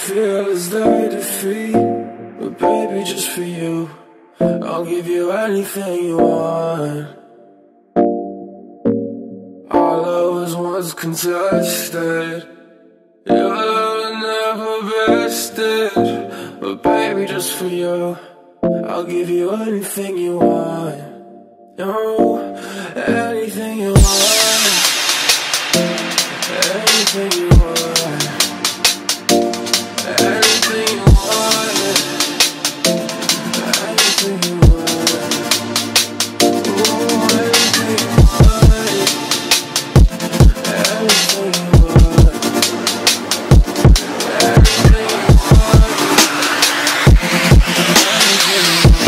feel is that defeat. But baby, just for you, I'll give you anything you want. Our love was once contested, your love never bested. But baby, just for you, I'll give you anything you want. No, anything you want, anything you want, anything you want, anything you want. Ooh, anything you want, anything you want, anything you want, anything you want.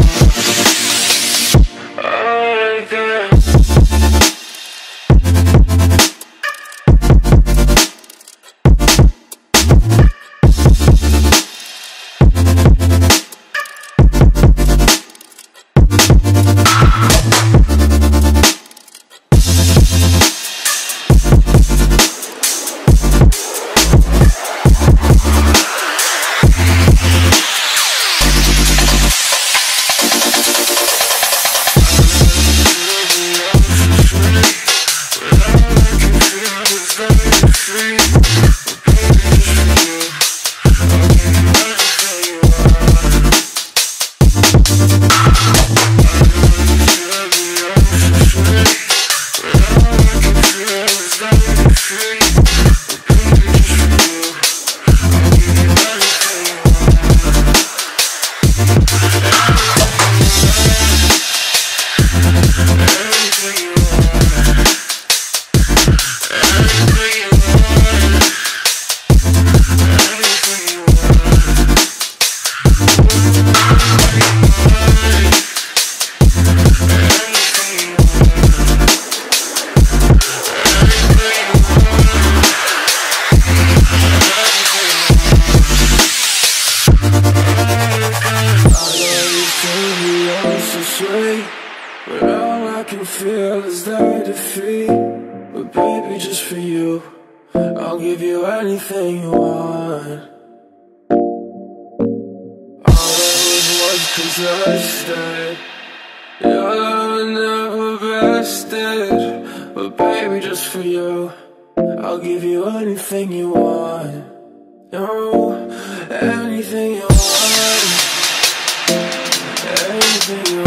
But all I can feel is that defeat. But baby, just for you, I'll give you anything you want. All that was contested, your love never bested. But baby, just for you, I'll give you anything you want. No, anything you want, anything you want.